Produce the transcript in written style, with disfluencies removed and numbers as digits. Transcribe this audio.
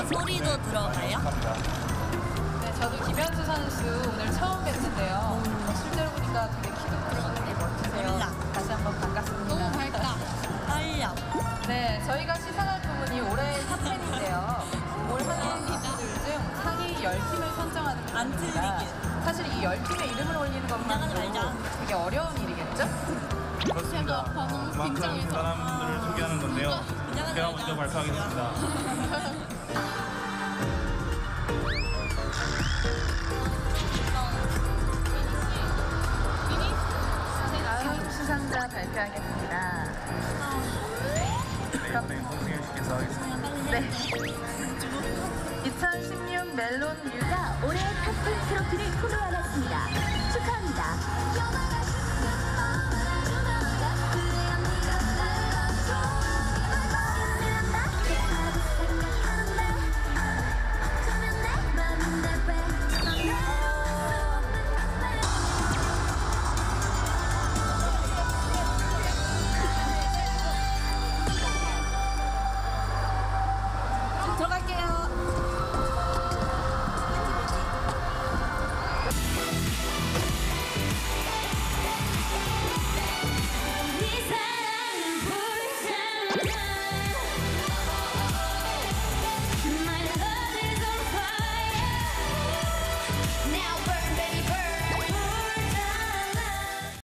소리도 들어가요? 네, 저도 김현수 선수 오늘 처음 뵀는데요. 실제로 보니까 되게 키도 크고 되게 멋지세요. 몰라. 다시 한번 반갑습니다. 너무 밝다. 떨려. 네, 저희가 시상할 부분이 올해의 탑10인데요. 올 한해 선수들 중 상위 10팀을 선정하는 안 부분입니다. 틀리게. 사실 이 10팀의 이름을 올리는 긴장하지 것만으로 말자. 되게 어려운 일이겠죠? 그렇습니다. 그만큼 사람들을 소개하는 건데요. 제가 먼저 발표하겠습니다. 다음 수상자 발표하겠습니다. 네, 이번엔 홍승현 씨께서 하겠습니다. 네. 2016 멜론 뮤직 올해의 탑10 트로피를 손을 안았습니다. 축하합니다.